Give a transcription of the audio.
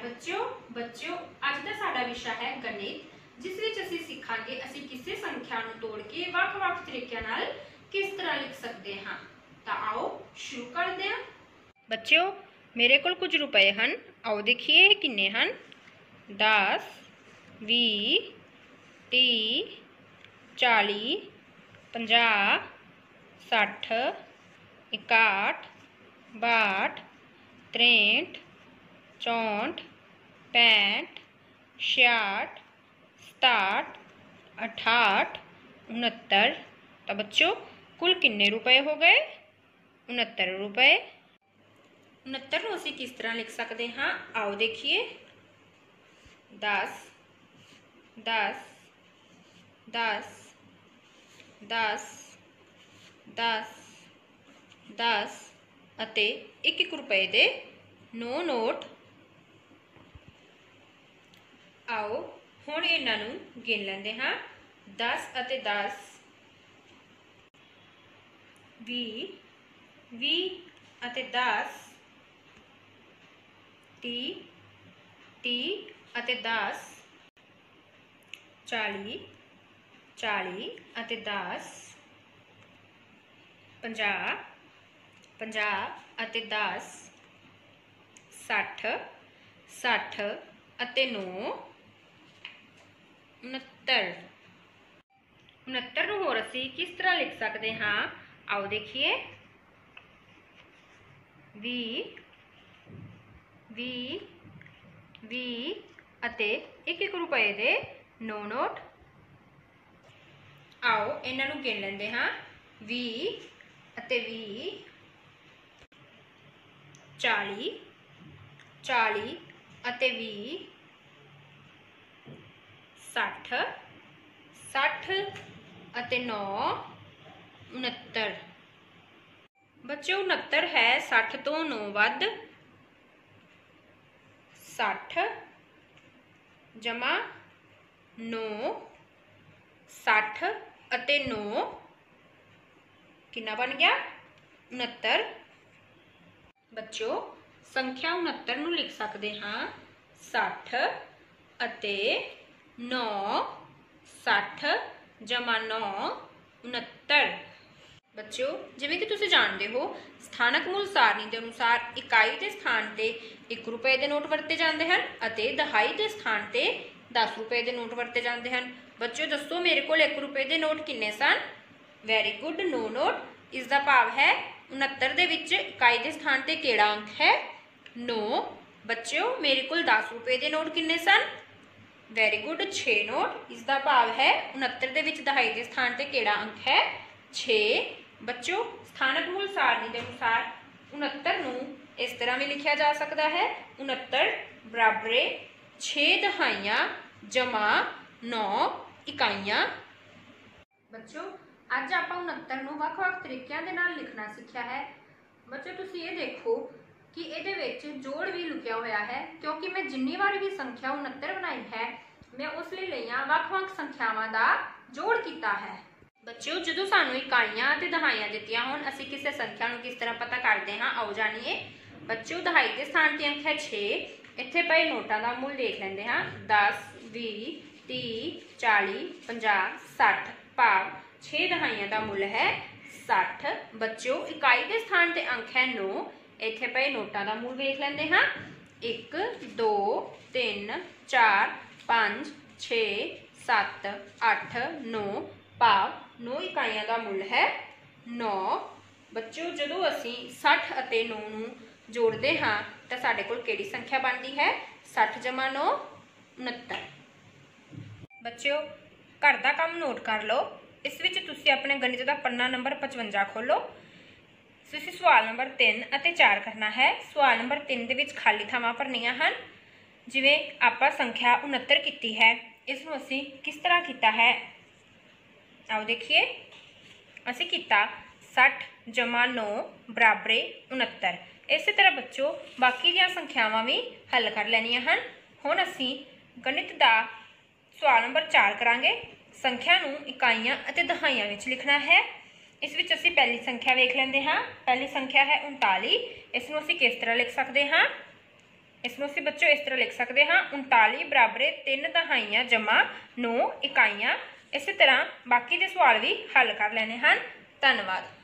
बच्चों बच्चों अज का साडा विषय है गणित, जिस विच असीं सीखांगे असीं किसी संख्या नूं तोड़ के वख-वख तरीकिਆਂ नाल किस तरह लिख सकते हाँ। तो आओ शुरू करते हैं। बच्चों मेरे कोल कुछ रुपए हैं, आओ देखिए किन्ने हैं। 10 20 30 40 50 60 61 62 63 64 65 66 67 68 69। तो बच्चों कुल किन्ने रुपए हो गए? 69 रुपए। 69 को असीं किस तरह लिख सकते हाँ, आओ देखिए। 10 10 10 10 10 10 अते एक रुपए दे 9 नोट। आओ हुण इन्हां नूं गिन लैंदे हाँ। 10 अते 10 20 20 अते 10 30 30 अते 10 40 40 अते 10 50 50 अते 10 60 60 अते 9 69। 69 नूं होर असीं किस तरह लिख सकते हाँ, आओ देखिए। 20 20 20 अते एक रुपए दे 9 नोट। आओ इन्हां नूं गिन लैंदे हाँ। 20 अते 20 40 40 अते 20 60 60 अते 9 69। बच्चों 69 है 60 तो 9 वध। 60 जमा 9 60 अते 9 कितना बन गया? 69। बच्चों संख्या 69 नूं लिख सकते हाँ 60 अते 9 60 जमा 9 69। बच्चों जिवें कि तुसीं जानते हो स्थानक मूल सारणी के अनुसार इकाई के स्थान ते 1 रुपए के नोट वरते जाते हैं अते दहाई के स्थान ते 10 रुपए के नोट वरते जाते हैं। बच्चों दसो मेरे को 1 रुपए के नोट किन्ने सन? Very good 9 note. इसका भाव है 69 दे विच इकाई के स्थान ते केड़ा अंक है? 9। बच्चों मेरे को 10 रुपए के नोट किन्ने सन? Very good 6 note. इसका भाव है 69 दे विच दहाई के स्थान ते केड़ा अंक है? 6। बच्चों स्थानक मूल सारणी के अनुसार 69 नूं इस तरह भी लिखा जा सकता है 69 बराबरे 6 दहाइयां जमा 9 इकाइयां। बच्चों अज आपां 69 नूं वख-वख तरीकिਆਂ ਦੇ ਨਾਲ लिखना सीखा है। बच्चों तुसीं ये देखो कि इहदे विच जोड़ भी लुकिया होया है, क्योंकि मैं जिन्नी बार भी संख्या 69 बनाई है मैं उस लिए लईआं वख-वख संख्यावां दा जोड़ किया है। बच्चों जो सानू इकाइयां ते दहाइयां दित्तियां होण असीं किसी संख्या नूं किस तरह पता करते हाँ, आओ जानिए। बच्चों दहाई के स्थान ते अंक है 6। इत्थे पए नोटां दा मुल देख लैंदे हाँ 10 20 30 40 50 60 भाव 6 दहाइयां दा मुल है 60। बच्चों इकाई के स्थान ते अंक है 9। इत्थे पए नोटां दा मुल देख लैंदे हाँ 1 2 3 4 5 6 7 8 9 भाव 9 इकाइयां का मुल है 9। बच्चों जो असी 60 अते 9 नूं जोड़ते हाँ तो साडे कोल किहड़ी संख्या बनती है? 60 जमा 9 69। बच्चों घर का काम नोट कर लो। इस विच तुसी अपने गणित का पन्ना नंबर 55 खोलो। तुसी सवाल नंबर 3 अते 4 करना है। सवाल नंबर 3 दे विच खाली थावां भरनियां हन। जिवें आपां संख्या 69 कीती है, इसनूं असी किस तरह किया है? आओ देखिए। असी किया 60 जमा 9 बराबरे 69। इस तरह बच्चों बाकी दी संख्यावां भी हल कर लैनियां हन। हुण असी गणित का सवाल नंबर 4 करांगे। संख्या नूं इकाइयां अते दहाइयां विच लिखना है। इस विच असी पहली संख्या वेख लेंदे हाँ। पहली संख्या है 39। इसनूं असी किस तरह लिख सकते हाँ? इसनूं असीं बच्चों इस तरह लिख सकते हाँ 39 बराबरे 3 दहाइयां जमा 9 इकाइयां। इस तरह बाकी के सवाल भी हल कर लेने हैं। धन्यवाद।